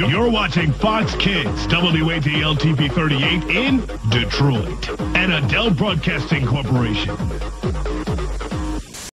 You're watching Fox Kids, WADL TV 38 in Detroit, and Adele Broadcasting Corporation.